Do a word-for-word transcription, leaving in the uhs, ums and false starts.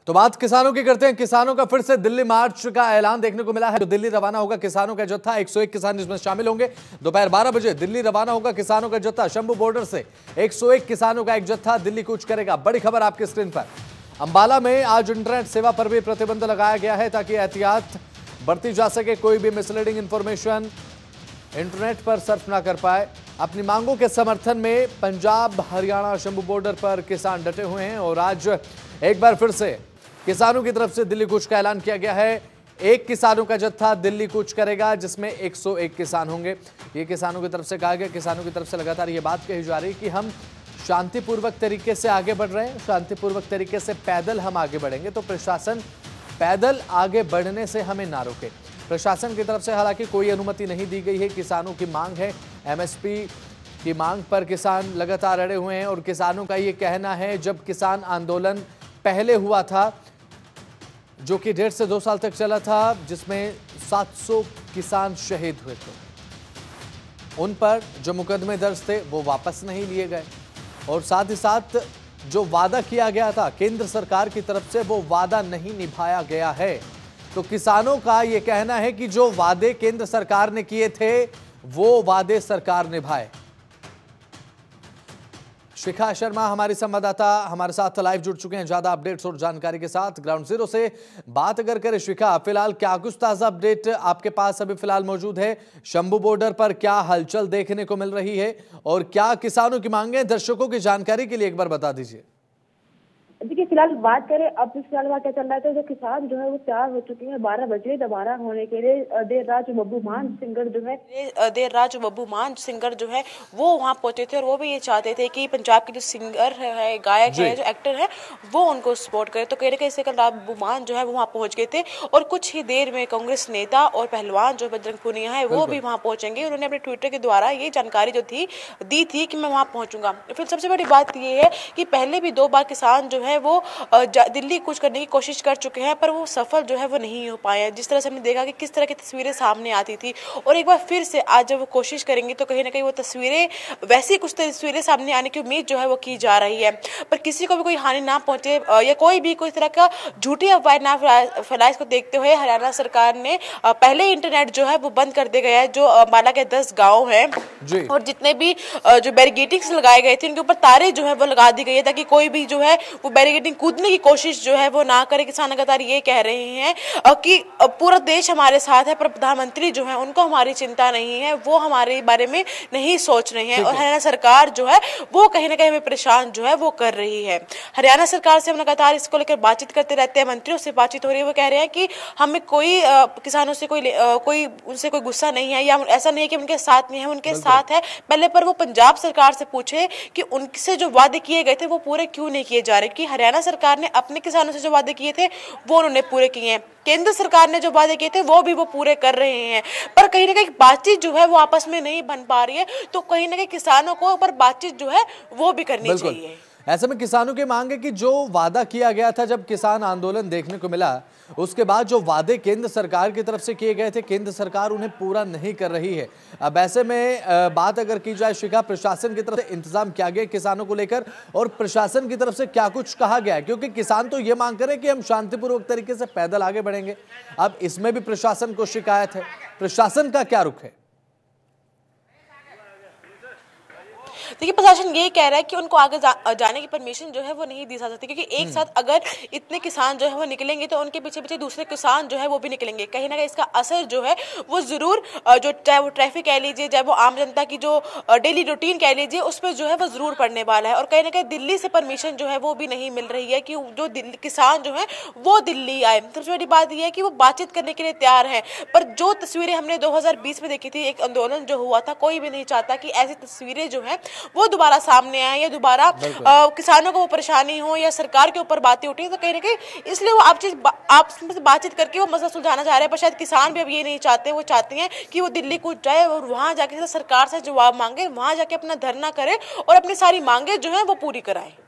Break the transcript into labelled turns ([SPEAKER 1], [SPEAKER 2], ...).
[SPEAKER 1] तो बात किसानों की करते हैं। किसानों का फिर से दिल्ली मार्च का ऐलान देखने को मिला है। जो दिल्ली रवाना होगा किसानों का जत्था, एक सौ एक किसान इसमें शामिल होंगे। दोपहर बारह बजे दिल्ली रवाना होगा किसानों का जत्था। शंभू बॉर्डर से एक सौ एक किसानों का एक जत्था दिल्ली कूच करेगा। बड़ी खबर आपकी स्क्रीन पर। अंबाला में आज इंटरनेट सेवा पर भी प्रतिबंध लगाया गया है ताकि एहतियात बरती जा सके। कोई भी मिसलीडिंग इंफॉर्मेशन इंटरनेट पर सर्फ ना कर पाए। अपनी मांगों के समर्थन में पंजाब हरियाणा शंभू बॉर्डर पर किसान डटे हुए हैं और आज एक बार फिर से किसानों की तरफ से दिल्ली कूच का ऐलान किया गया है। एक किसानों का जत्था दिल्ली कूच करेगा जिसमें एक सौ एक किसान होंगे। ये किसानों की तरफ से कहा गया। किसानों की तरफ से लगातार ये बात कही जा रही है कि हम शांतिपूर्वक तरीके से आगे बढ़ रहे हैं, शांतिपूर्वक तरीके से पैदल हम आगे बढ़ेंगे तो प्रशासन पैदल आगे बढ़ने से हमें ना रोके। प्रशासन की तरफ से हालांकि कोई अनुमति नहीं दी गई है। किसानों की मांग है, एमएसपी की मांग पर किसान लगातार अड़े हुए हैं और किसानों का ये कहना है जब किसान आंदोलन पहले हुआ था जो कि डेढ़ से दो साल तक चला था, जिसमें सात सौ किसान शहीद हुए थे, उन पर जो मुकदमे दर्ज थे वो वापस नहीं लिए गए और साथ ही साथ जो वादा किया गया था केंद्र सरकार की तरफ से वो वादा नहीं निभाया गया है। तो किसानों का ये कहना है कि जो वादे केंद्र सरकार ने किए थे वो वादे सरकार निभाए। शिखा शर्मा हमारी संवाददाता हमारे साथ लाइव जुड़ चुके हैं ज्यादा अपडेट्स और जानकारी के साथ। ग्राउंड जीरो से बात अगर करें शिखा, फिलहाल क्या कुछ ताजा अपडेट आपके पास अभी फिलहाल मौजूद है? शंभू बॉर्डर पर क्या हलचल देखने को मिल रही है और क्या किसानों की मांगे? दर्शकों की जानकारी के लिए एक बार बता दीजिए।
[SPEAKER 2] देखिए फिलहाल बात करें अब फिलहाल वहाँ क्या चल रहा है तो जो किसान जो है वो तैयार हो चुके हैं बारह बजे दोबारा होने के लिए। देर रात बब्बू मान सिंगर जो है
[SPEAKER 3] देर रात बब्बू मान सिंगर जो है वो वहाँ पहुंचे थे और वो भी ये चाहते थे कि पंजाब के जो सिंगर है, गायक है, जो एक्टर है वो उनको सपोर्ट करे। तो कह रहे कैसे कल रात बब्बू मान जो है वो वहाँ पहुंच गए थे और कुछ ही देर में कांग्रेस नेता और पहलवान जो बजरंग पुनिया है वो भी वहाँ पहुंचेंगे। उन्होंने अपने ट्विटर के द्वारा ये जानकारी जो थी दी थी कि मैं वहाँ पहुंचूंगा। फिर सबसे बड़ी बात ये है कि पहले भी दो बार किसान जो है वो दिल्ली कूच करने की कोशिश कर चुके हैं पर वो सफल जो है वो नहीं हो पाए हैं। जिस तरह से हमने देखा कि किस तरह की तस्वीरें सामने आती थी और एक बार फिर से आज जब वो कोशिश करेंगे तो कहीं ना कहीं वो तस्वीरें वैसी कुछ तस्वीरें सामने आने की उम्मीद जो है वो की जा रही है। पर किसी को भी कोई हानि ना पहुंचे या कोई भी कोई तरह का झूठी अफवाह ना फैलाए, इसको देखते हुए हरियाणा सरकार ने पहले इंटरनेट जो है वो बंद कर दिया गया है। जो अंबाला के दस गाँव हैं और जितने भी जो बैरिकेडिंग्स लगाए गए थे उनके ऊपर तारे जो है वो लगा दी गई है ताकि कोई भी जो है वो बैरिकेडिंग कूदने की कोशिश जो है वो ना करे। किसान लगातार ये कह रहे हैं कि पूरा देश हमारे साथ है पर प्रधानमंत्री जो है उनको हमारी चिंता नहीं है, वो हमारे बारे में नहीं सोच रहे हैं और हरियाणा सरकार जो है वो कहीं ना कहीं हमें परेशान जो है वो कर रही है। हरियाणा सरकार से हम लगातार इसको लेकर बातचीत करते रहते हैं, मंत्रियों से बातचीत हो रही है। वो कह रहे हैं कि हमें कोई किसानों से कोई कोई उनसे कोई गुस्सा नहीं है या ऐसा नहीं है कि उनके साथ नहीं है, उनके साथ है पहले। पर वो पंजाब सरकार से पूछे कि उनसे जो वादे किए गए थे वो पूरे क्यों नहीं किए जा रहे, कि हरियाणा सरकार ने अपने किसानों से जो वादे किए थे वो उन्होंने पूरे किए हैं, केंद्र सरकार ने जो वादे किए थे वो भी वो पूरे कर रहे हैं। पर कहीं ना कहीं बातचीत जो है वो आपस में नहीं बन पा रही है तो कहीं ना कहीं किसानों को पर बातचीत जो है वो भी करनी चाहिए।
[SPEAKER 1] ऐसे में किसानों की मांग है कि जो वादा किया गया था जब किसान आंदोलन देखने को मिला उसके बाद जो वादे केंद्र सरकार की तरफ से किए गए थे केंद्र सरकार उन्हें पूरा नहीं कर रही है। अब ऐसे में बात अगर की जाए शिखा, प्रशासन की तरफ से इंतजाम किया गया किसानों को लेकर और प्रशासन की तरफ से क्या कुछ कहा गया है? क्योंकि किसान तो ये मांग करें कि हम शांतिपूर्वक तरीके से पैदल आगे बढ़ेंगे। अब इसमें भी प्रशासन को शिकायत है, प्रशासन का क्या रुख है?
[SPEAKER 3] देखिए प्रशासन ये कह रहा है कि उनको आगे जा, जाने की परमिशन जो है वो नहीं दी जा सकती क्योंकि एक साथ अगर इतने किसान जो है वो निकलेंगे तो उनके पीछे पीछे दूसरे किसान जो है वो भी निकलेंगे। कहीं ना कहीं इसका असर जो है वो जरूर जो चाहे वो ट्रैफिक कह लीजिए, चाहे वो आम जनता की जो डेली रूटीन कह लीजिए उस पर जो है वो जरूर पड़ने वाला है। और कहीं ना कहीं दिल्ली से परमिशन जो है वो भी नहीं मिल रही है कि जो किसान जो है वो दिल्ली आए। सबसे बड़ी बात यह है कि वो बातचीत करने के लिए तैयार है पर जो तस्वीरें हमने दो हजार बीस में देखी थी, एक आंदोलन जो हुआ था, कोई भी नहीं चाहता कि ऐसी तस्वीरें जो है वो दोबारा सामने आए या दोबारा किसानों को वो परेशानी हो या सरकार के ऊपर बातें उठी। तो कहीं ना कहीं इसलिए वो आपस आपस में बातचीत करके वो मसला सुलझाना चाह रहे हैं। पर शायद किसान भी अब ये नहीं चाहते, वो चाहते हैं कि वो दिल्ली कूच जाए और वहां जाके सरकार से जवाब मांगे, वहां जाके अपना धरना करे और अपनी सारी मांगे जो है वो पूरी कराए।